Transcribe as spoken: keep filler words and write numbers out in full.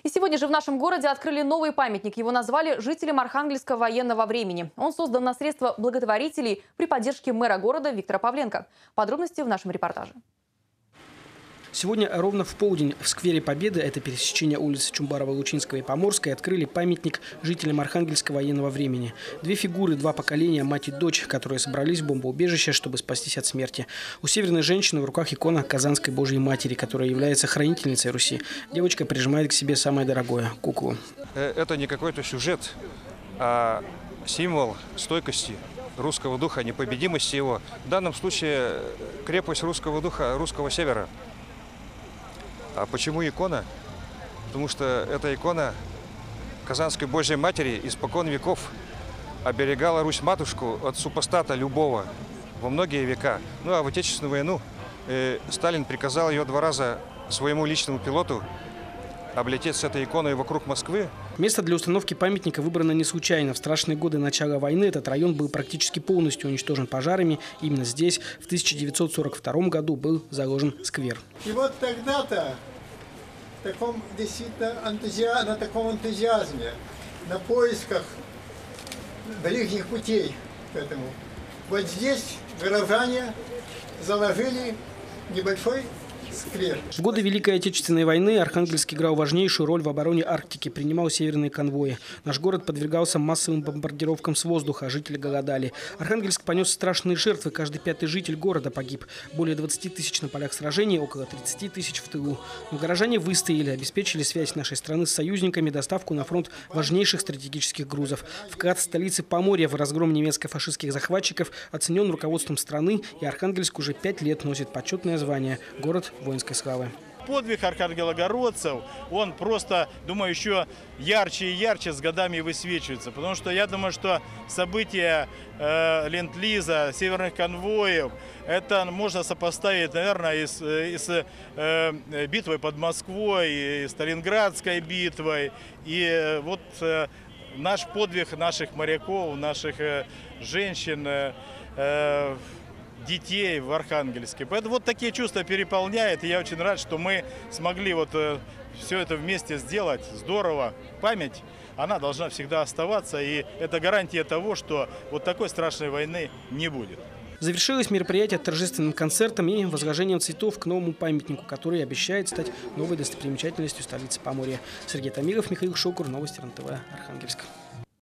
И сегодня же в нашем городе открыли новый памятник. Его назвали жителям Архангельска военного времени. Он создан на средства благотворителей при поддержке мэра города Виктора Павленко. Подробности в нашем репортаже. Сегодня ровно в полдень в сквере Победы, это пересечение улиц Чумбарова, Лучинского и Поморской, открыли памятник жителям Архангельска военного времени. Две фигуры, два поколения, мать и дочь, которые собрались в бомбоубежище, чтобы спастись от смерти. У северной женщины в руках икона Казанской Божьей Матери, которая является хранительницей Руси. Девочка прижимает к себе самое дорогое – куклу. Это не какой-то сюжет, а символ стойкости русского духа, непобедимости его. В данном случае крепость русского духа, русского севера. А почему икона? Потому что эта икона Казанской Божьей Матери испокон веков оберегала Русь-матушку от супостата любого во многие века. Ну а в Отечественную войну э, Сталин приказал ее два раза своему личному пилоту облететь с этой иконой вокруг Москвы. Место для установки памятника выбрано не случайно. В страшные годы начала войны этот район был практически полностью уничтожен пожарами. Именно здесь в тысяча девятьсот сорок втором году был заложен сквер. И вот тогда-то в таком действительно энтузиа... на таком энтузиазме, на поисках ближних путей к этому, вот здесь горожане заложили небольшой сквер. В годы Великой Отечественной войны Архангельск играл важнейшую роль в обороне Арктики, принимал северные конвои. Наш город подвергался массовым бомбардировкам с воздуха, жители голодали. Архангельск понес страшные жертвы, каждый пятый житель города погиб. Более двадцати тысяч на полях сражений, около тридцати тысяч в тылу. Но горожане выстояли, обеспечили связь нашей страны с союзниками, доставку на фронт важнейших стратегических грузов. Вклад столицы Поморья в разгром немецко-фашистских захватчиков оценен руководством страны, и Архангельск уже пять лет носит почетное звание «Город воинской славы». Подвиг архангелогородцев, он просто, думаю, еще ярче и ярче с годами высвечивается. Потому что я думаю, что события э, Ленд-Лиза, северных конвоев, это можно сопоставить, наверное, и с, и с э, битвой под Москвой, и Сталинградской битвой. И э, вот э, наш подвиг наших моряков, наших э, женщин, э, детей в Архангельске. Поэтому вот такие чувства переполняет. И я очень рад, что мы смогли вот э, все это вместе сделать. Здорово. Память, она должна всегда оставаться. И это гарантия того, что вот такой страшной войны не будет. Завершилось мероприятие торжественным концертом и возложением цветов к новому памятнику, который обещает стать новой достопримечательностью столицы Поморья. Сергей Томилов, Михаил Шокур, новости РЕН-ТВ, Архангельск.